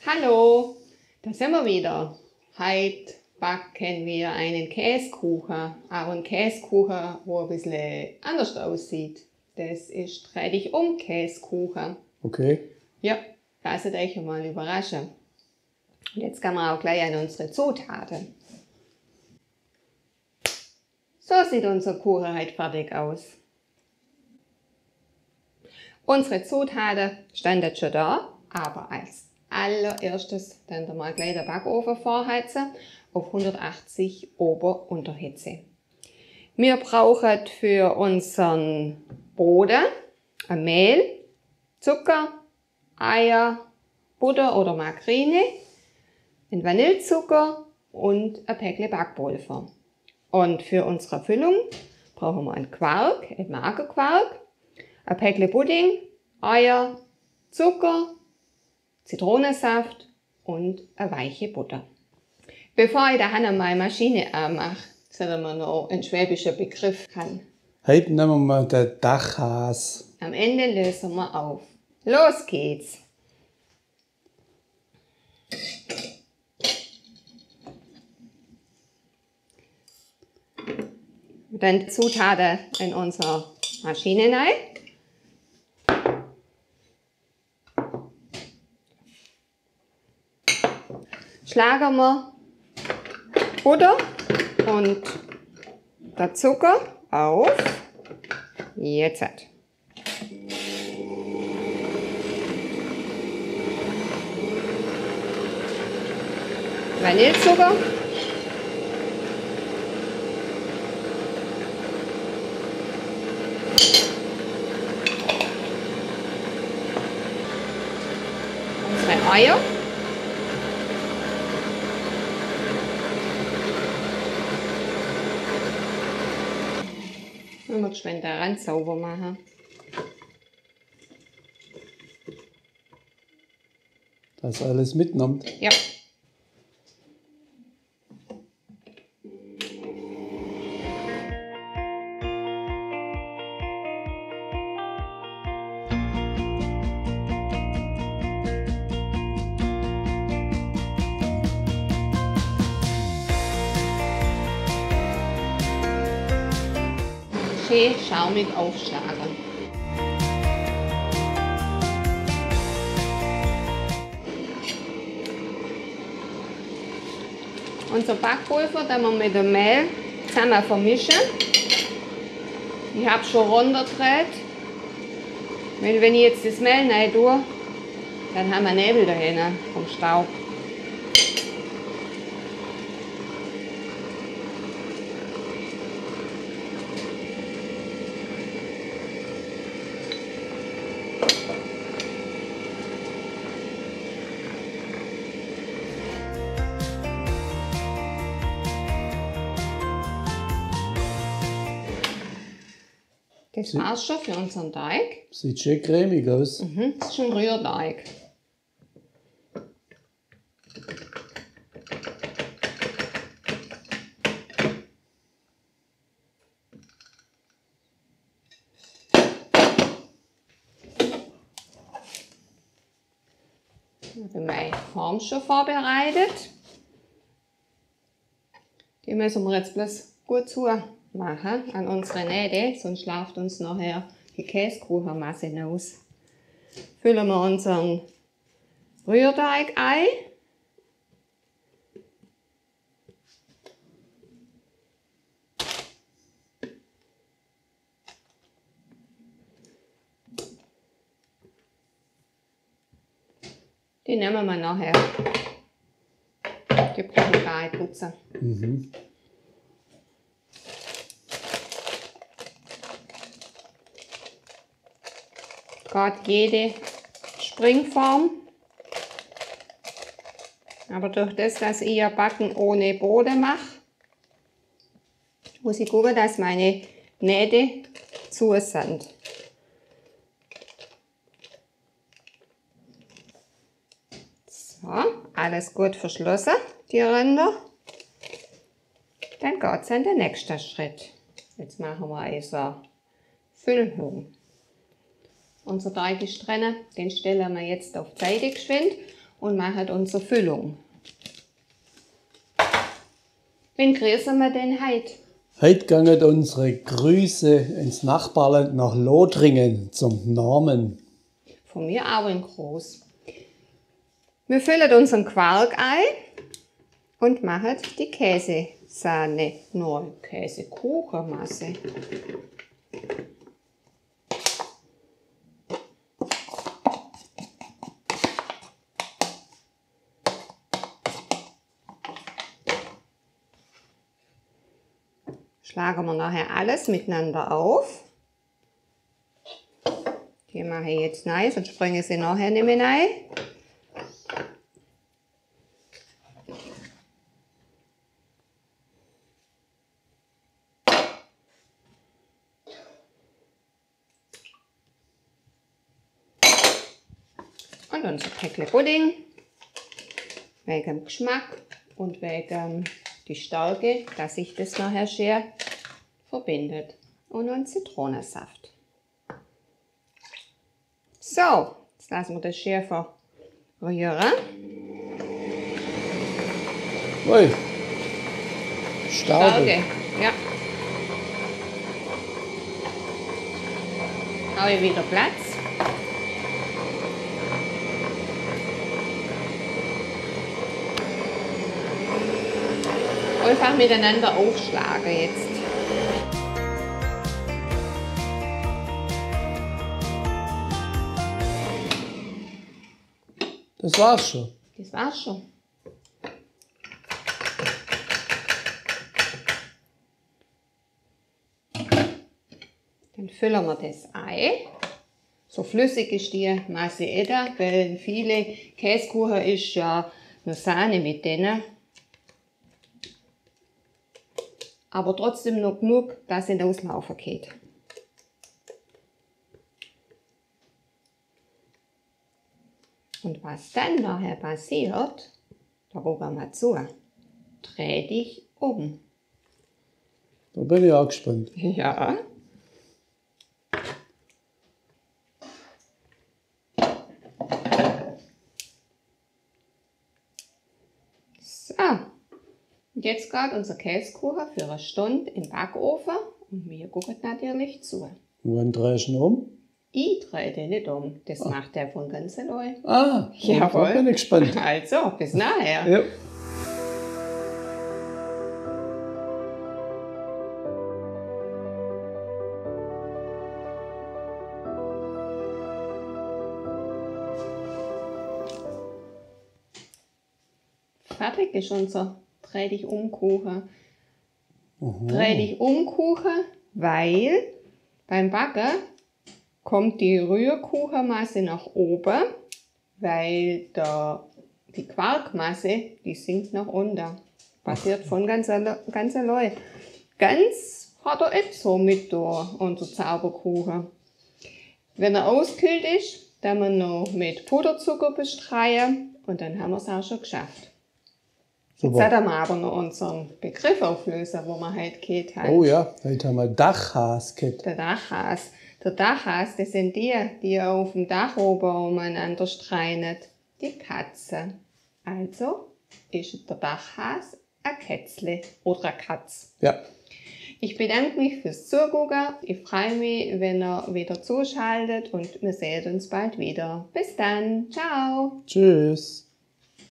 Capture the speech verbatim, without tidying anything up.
Hallo, da sind wir wieder. Heute backen wir einen Käsekuchen, aber einen Käsekuchen, der ein bisschen anders aussieht. Das ist Rettich-um-Käsekuchen. Okay. Ja, lasst euch mal überraschen. Und jetzt gehen wir auch gleich an unsere Zutaten. So sieht unser Kuchen heute fertig aus. Unsere Zutaten standen schon da, aber als allererstes dann wir mal gleich den Backofen vorheizen auf hundertachtzig Ober-Unterhitze. Wir brauchen für unseren Boden ein Mehl, Zucker, Eier, Butter oder Margarine, ein Vanillezucker und ein Päckchen Backpulver. Und für unsere Füllung brauchen wir einen Quark, einen Magerquark, ein Päckchen Pudding, Eier, Zucker, Zitronensaft und eine weiche Butter. Bevor ich da meine Maschine anmache, sollen wir noch einen schwäbischen Begriff kann. Heute nehmen wir mal den Dachhas. Am Ende lösen wir auf. Los geht's! Dann die Zutaten in unsere Maschine rein. Schlagen wir Butter und der Zucker auf. Jetzt. Vanillezucker. Unsere Eier. Und wir geschwind den Rand sauber machen. Das alles mitnimmt. Ja. Schön schaumig aufschlagen. Unser Backpulver, das wir mit dem Mehl zusammen vermischen. Ich habe schon runtergedreht. Weil wenn ich jetzt das Mehl rein tue, dann haben wir Nebel dahin vom Staub. Das war's schon für unseren Teig. Sieht schön cremig aus. Mhm, das ist ein Rührteig. Ich habe meine Form schon vorbereitet. Die müssen wir jetzt bloß gut zumachen an unsere Nähte, sonst läuft uns nachher die Käsekuchenmasse raus. Füllen wir unseren Rührteig ein. Die nehmen wir nachher. Die brauchen wir gar nicht putzen. Mhm. Geht jede Springform. Aber durch das, dass ich ja Backen ohne Boden mache, muss ich gucken, dass meine Nähte zu sind. So, alles gut verschlossen, die Ränder. Dann geht es an den nächsten Schritt. Jetzt machen wir also Füllung. Unser Teig ist drin, den stellen wir jetzt auf die Seite geschwind und machen unsere Füllung. Wen grüßen wir denn heute? Heute gehen unsere Grüße ins Nachbarland nach Lothringen zum Namen. Von mir auch in groß. Wir füllen unseren Quark ein und machen die Käsesahne, nur Käsekuchenmasse. Schlagen wir nachher alles miteinander auf. Die mache ich jetzt rein, sonst bringe sie nachher nicht mehr rein. Und unser Päckchen Pudding, wegen dem Geschmack und wegen die Stärke, dass sich das nachher schön verbindet. Und einen Zitronensaft. So, jetzt lassen wir das schön verrühren. Ui, Staude. Stärke, ja. Habe ich wieder Platz. Einfach miteinander aufschlagen jetzt. Das war's schon. Das war's schon. Dann füllen wir das ein. So flüssig ist die Masse eh da, weil viele Käsekuchen ist ja nur Sahne mit denen. Aber trotzdem noch genug, dass es auslaufen geht. Und was dann nachher passiert, da gucken wir zu. Dreh dich um. Da bin ich auch gespannt. Ja. So. Und jetzt geht unser Käsekuchen für eine Stunde im Backofen und wir gucken natürlich zu. Wann drehst du ihn um? Ich drehe den nicht um, das oh. macht der von ganz allein. Ah, jawohl. Da bin ich gespannt. Also, bis nachher. Ja. Fertig ist unser Dreh dich um Kuchen. Dreh dich um Kuchen, weil beim Backen kommt die Rührkuchenmasse nach oben, weil der, die Quarkmasse, die sinkt nach unten. Passiert von ganz, ganz allein. Ganz hat er nicht so mit da, unser Zauberkuchen. Wenn er auskühlt ist, dann wir noch mit Puderzucker bestreuen und dann haben wir es auch schon geschafft. Super. Jetzt werden wir aber noch unseren Begriff auflösen, wo wir heute geht haben. Oh ja, heute haben wir Dachhas gehabt. Der Dachhas. Der Dachhas, das sind die, die auf dem Dach oben umeinander streiten. Die Katze. Also ist der Dachhas ein Kätzle oder eine Katz. Ja. Ich bedanke mich fürs Zugucken. Ich freue mich, wenn ihr wieder zuschaltet und wir sehen uns bald wieder. Bis dann. Ciao. Tschüss.